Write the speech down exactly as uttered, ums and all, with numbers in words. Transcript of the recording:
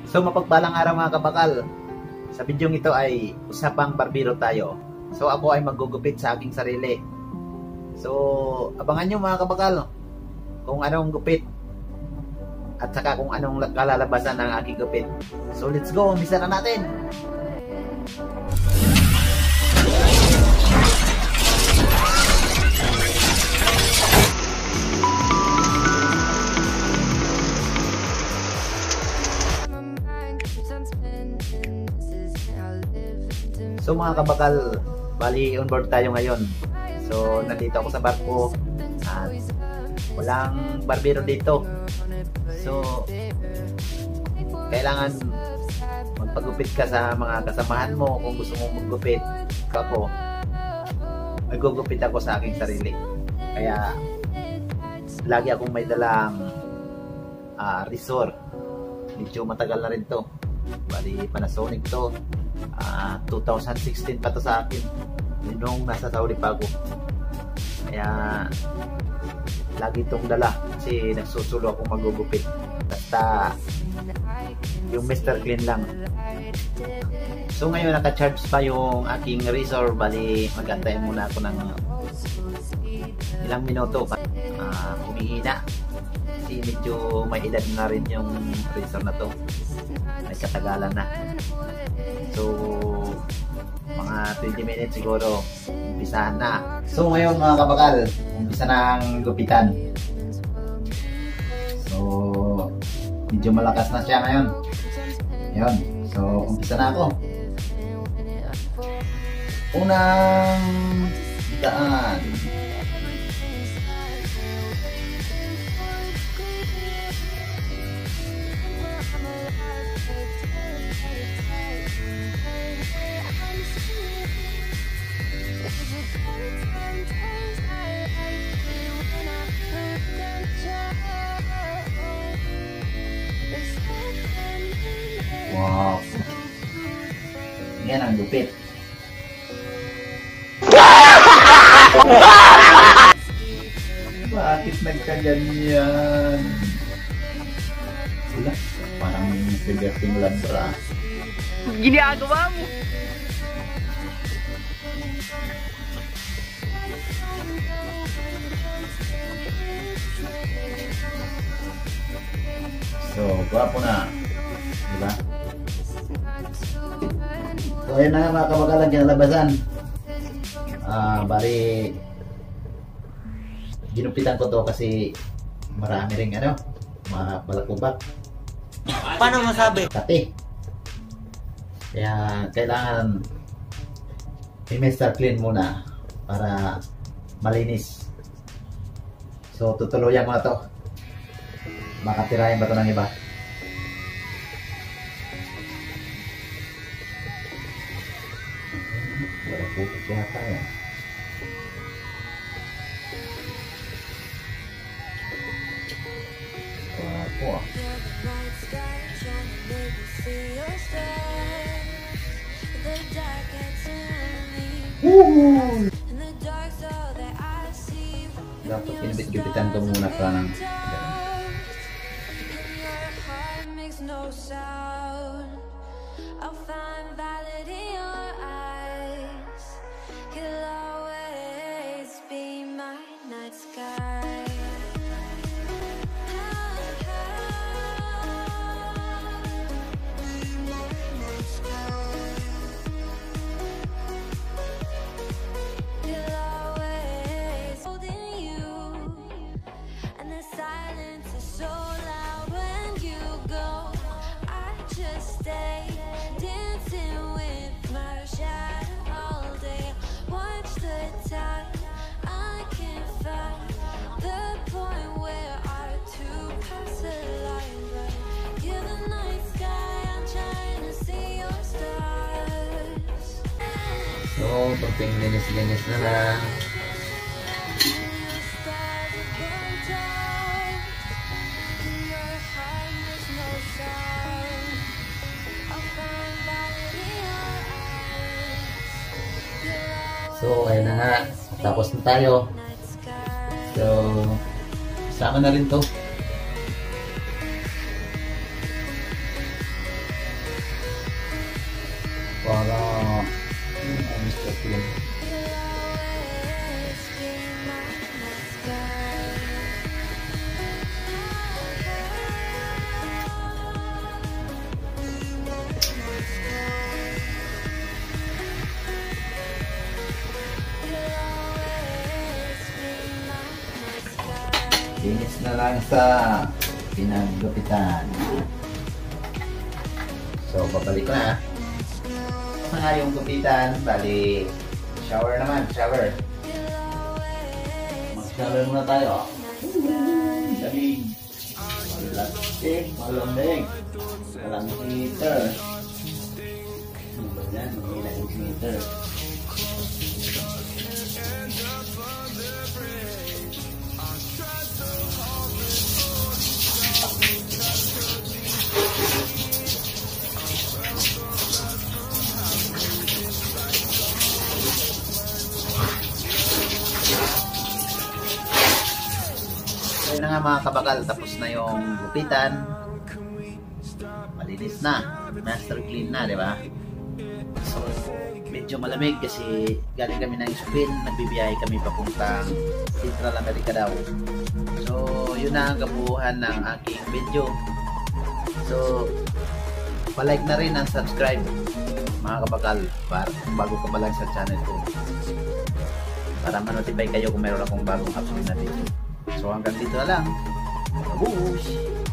So mapagpalang araw mga kabakal. Sa bidyong ito ay usapang barbero tayo. So ako ay maggugupit sa aking sarili. So abangan nyo mga kabakal kung anong gupit at saka kung anong kalalabasan ng aking gupit. So let's go, umpisa na natin. So mga kabakal, bali on board tayo ngayon. So nandito ako sa barko at walang barbero dito. So kailangan magpagupit ka sa mga kasamahan mo kung gusto mong maggupit. Ako, magugupit ako sa aking sarili. Kaya lagi akong may dalang uh, resort. Medyo matagal na rin to. Bali Panasonic to. Uh, two thousand sixteen pa to sa akin nung nasa Saudi pa ako, kaya lagi itong dala kasi nagsusulo ako magugupit, basta yung Mister Clean lang. So ngayon naka-charge pa yung aking razor, bali mag-antay muna ako ng ilang minuto pa uh, humihina kasi medyo may edad na rin yung razor na to, may katagalan na. So mga twenty minutes siguro umpisahan na. So ngayon mga kabakal, umpisa na ang gupitan. So medyo malakas na siya ngayon. Ayun. So umpisa na ako. Unang daan. Wow. Yan ang gupit. Bakit nagkaganyan? Wala. Parang sigating labra. Ginagawa mo. So, gwapo na. Diba? So, ayun na nga mga kabakalan, kinalabasan. Ah, bari ginupitan ko to kasi marami ring ano, mga balakubak. Paano masabi? Kati. Kaya kailangan i-Mister Clean muna para malinis. So, tutuluyan ko na to. Baka tirahin ba ito ng iba? Wala po yata yan. Wala po ah. Woo! Dapat pinibit-gipitan ko muna pa ng no sound. I'll find valid in your eyes. You'll always be my night sky. You'll always holding you, and the silence is so loud when you go. Just stay dancing with my shadow all day. Watch the time, I can find the point where our two paths align. But you're the night sky, I'm trying to see your stars. So, pagping linis-linis na lang. So, ayun na nga. Tapos na tayo. So, sama na rin to. clean. Linis na lang sa pinaggupitan. So, babalik ko na. Mga yung gupitan, bali, shower naman, shower. Mag-shower muna tayo. Lamig. Malastik, malamig. Walang heater. Ano ba yan? Mahina yung heater. Ayun na nga mga kabakal, tapos na yung gupitan. Malinis na. Master clean na, di ba? So, medyo malamig kasi galing kami ng Spain. Nagbibiyahe kami papuntang Central America daw. So, yun na ang kabuuhan ng aking video. So, palike na rin ang subscribe mga kabakal para kung bago ka pa lang sa channel ko. Para ma-notify kayo kung meron akong bagong upload na video. So hanggang dito na lang. Babush!